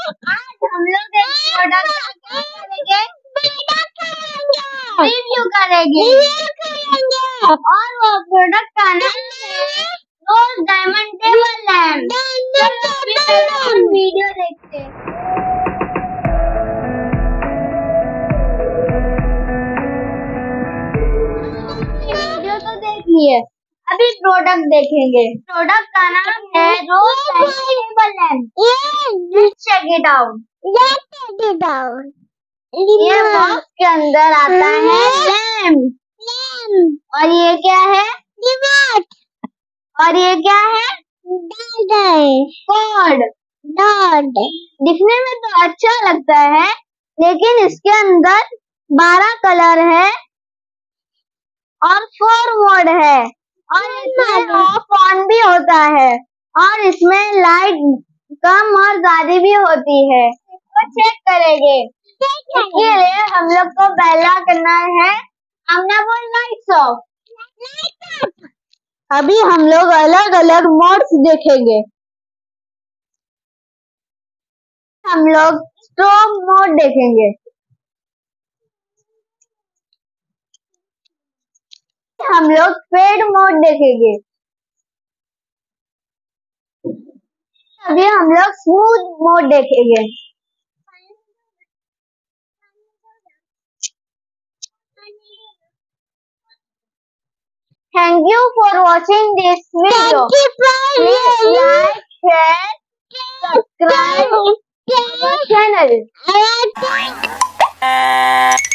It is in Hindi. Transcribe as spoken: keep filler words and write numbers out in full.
आज हम लोग एक प्रोडक्ट करेंगे, रिव्यू करेंगे और वो प्रोडक्ट का नाम है रोज डायमंड टेबल लैम्प। चलो अभी पहले हम वीडियो देखते हैं। वीडियो तो देख लिए, अभी प्रोडक्ट देखेंगे। प्रोडक्ट का नाम है rose diamond table lamp. Let's check it out. ये बॉक्स के अंदर आता है लैम्प, और ये क्या है? रिमोट। और ये क्या है? कॉर्ड। दिखने में तो अच्छा लगता है, लेकिन इसके अंदर बारह कलर है और फोर मोड है, और इसमें ऑफ ऑन भी होता है, और इसमें लाइट कम और ज्यादा भी होती है। तो चेक करेंगे। इसके लिए हम लोग को पहला करना है आमना बोल लाइट्स ऑफ। अभी हम लोग अलग अलग मोड्स देखेंगे। हम लोग स्ट्रोब मोड देखेंगे। हम लोग फेड मोड देखेंगे। अभी हम लोग स्मूथ मोड देखेंगे। Thank you for watching this video. Please like, share, subscribe to our channel.